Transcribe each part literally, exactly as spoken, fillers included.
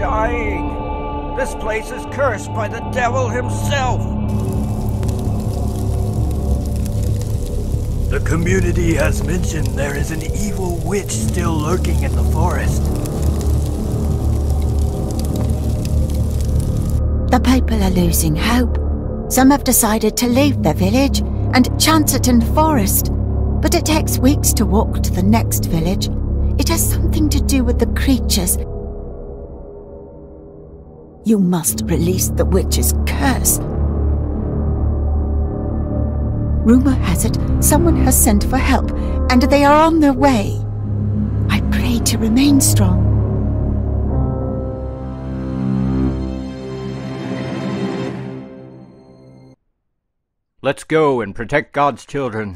dying. This place is cursed by the devil himself. The community has mentioned there is an evil witch still lurking in the forest. The people are losing hope. Some have decided to leave their village and Chancerton Forest. But it takes weeks to walk to the next village. It has something to do with the creatures. You must release the witch's curse. Rumor has it someone has sent for help, and they are on their way. I pray to remain strong. Let's go and protect God's children.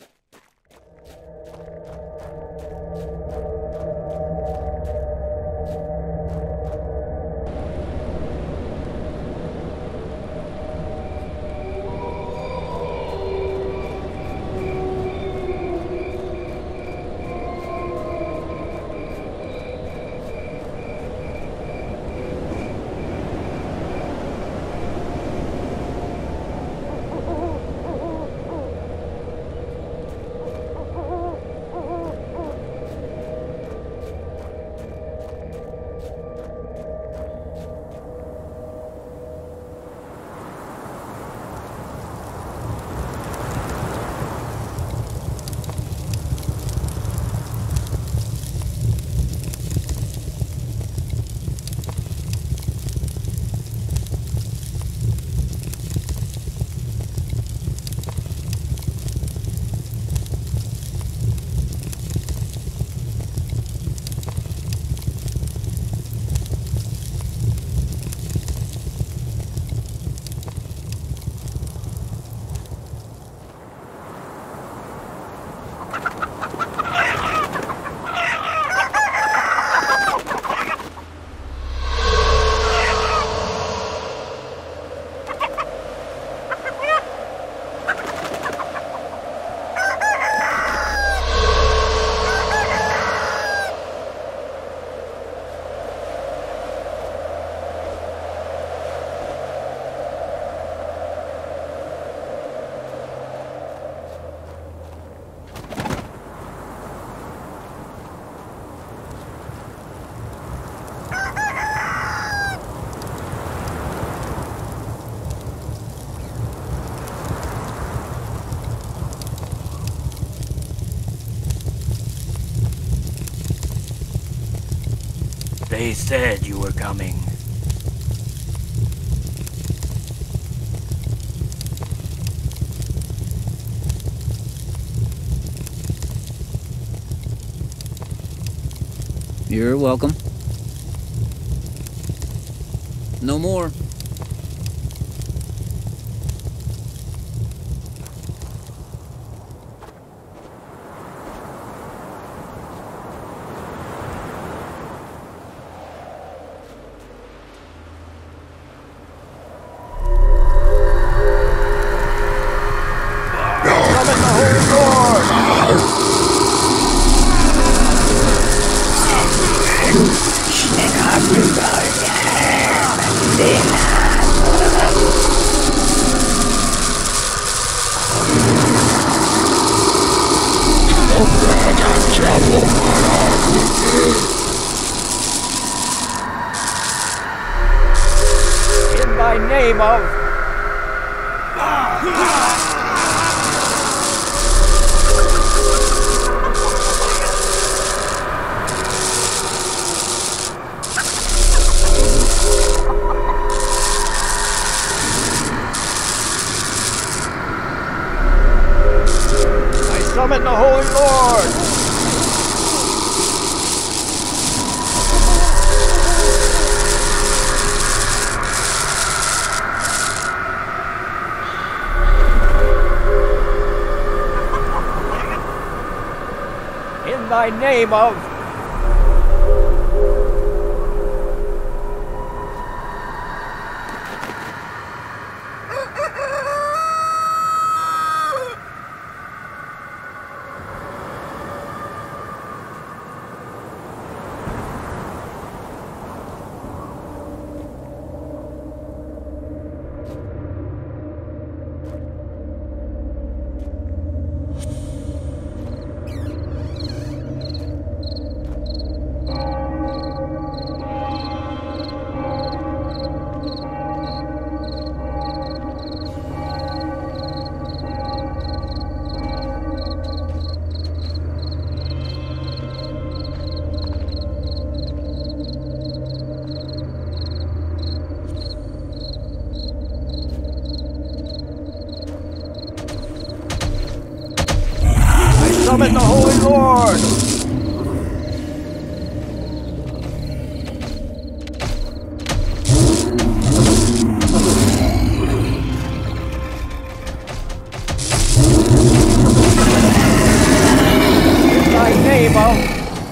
They said you were coming. You're welcome. No more. In thy name of... I summon the Holy Lord! In thy name of... summon the Holy Lord! In thy name, O...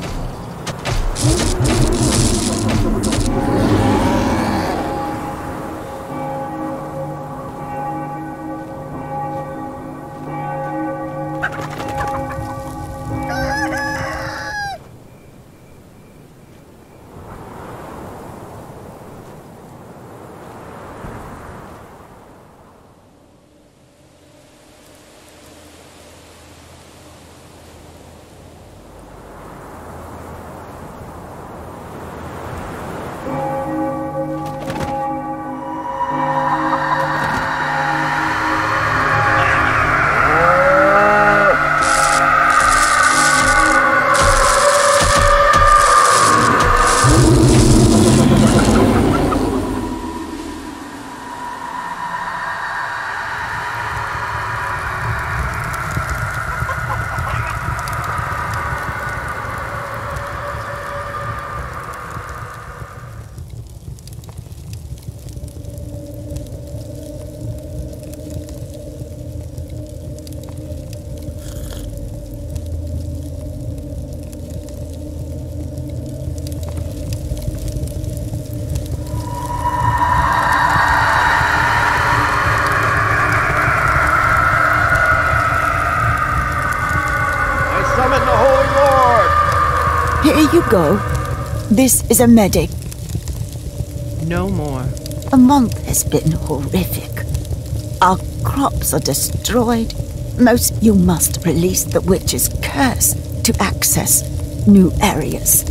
Here you go. This is a medic. No more. A month has been horrific. Our crops are destroyed. Most you must release the witch's curse to access new areas.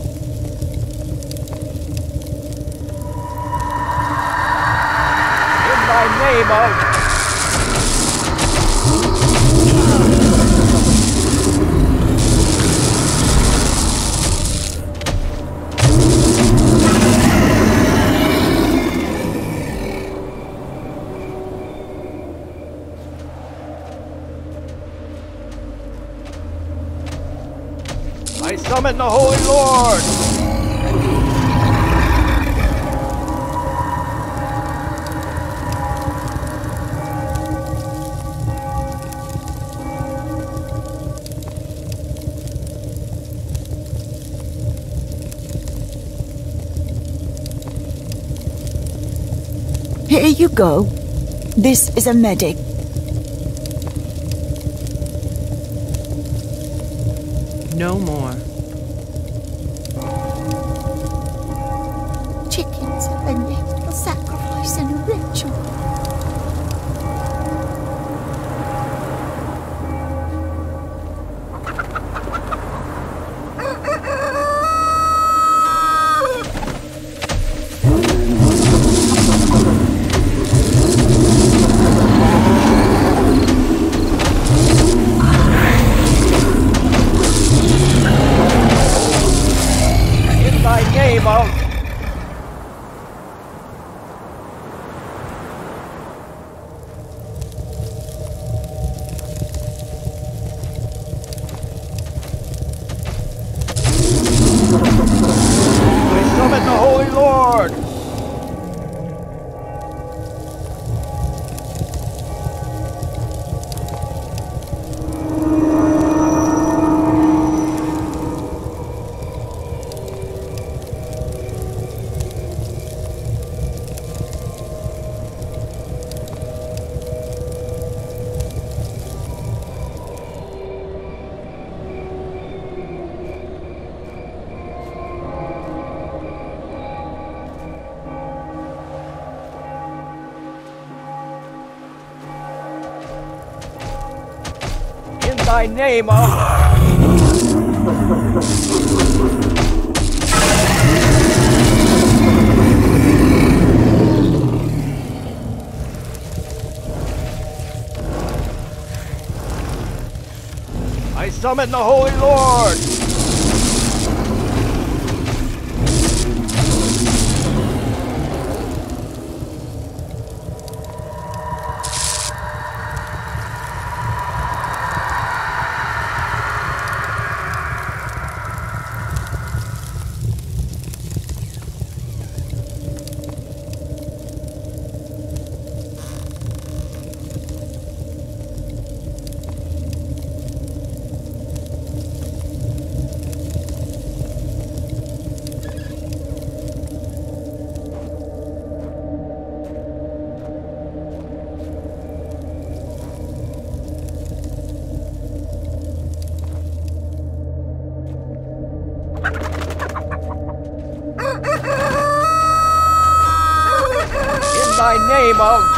In thy name, O... I summon the Holy Lord! Here you go. This is a medic. No more. Chickens have been left for sacrifice in a ritual. Thy name, O... I summon the Holy Lord! thy name of...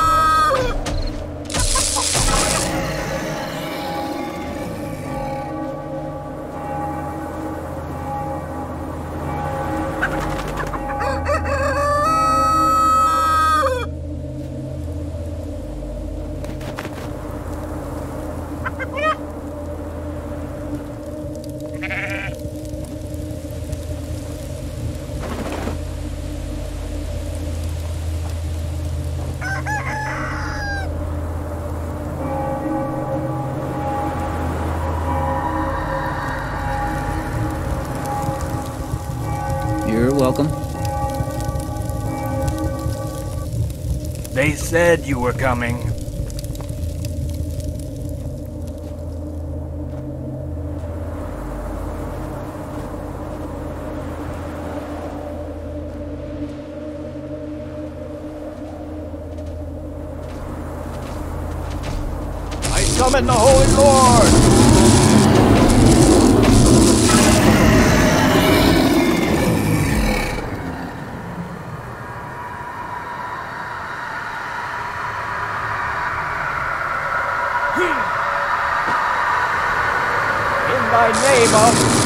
You're welcome. They said you were coming. I summon the Holy Lord! In thy name of...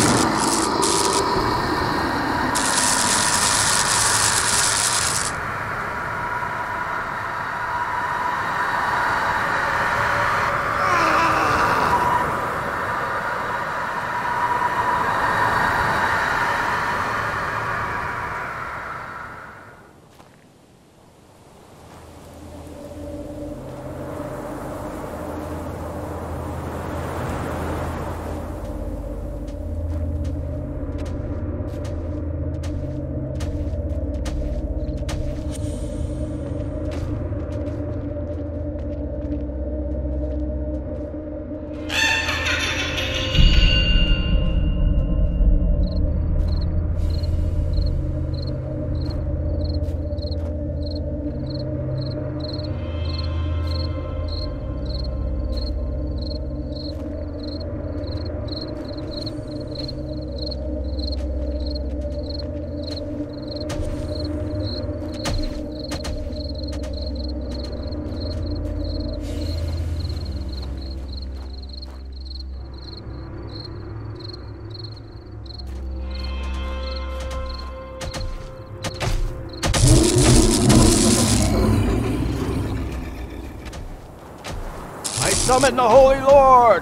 I summon the Holy Lord!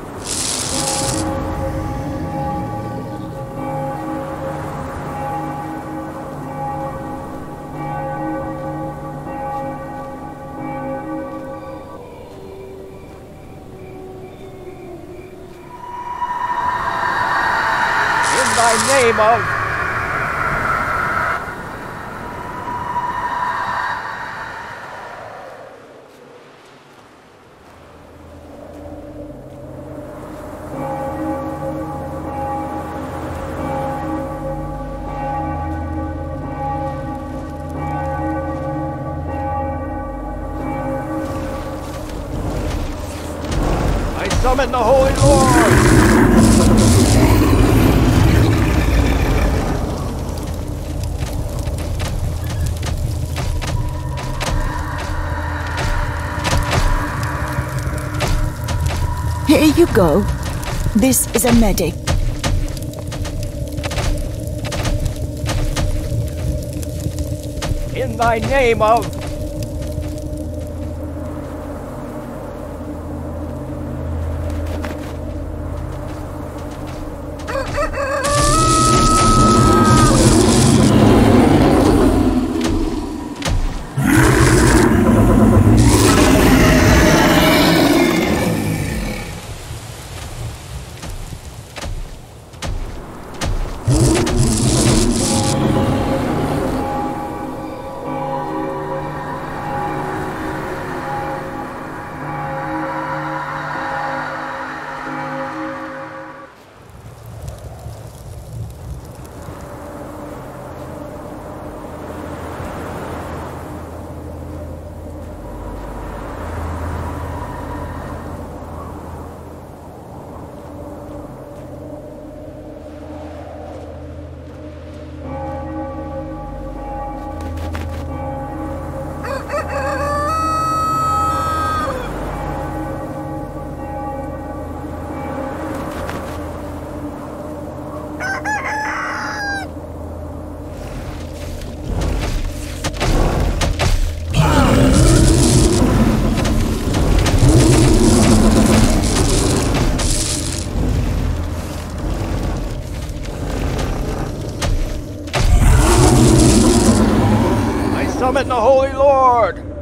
In thy name of... I summon the Holy Lord! Here you go. This is a medic. In thy name of... summon the Holy Lord!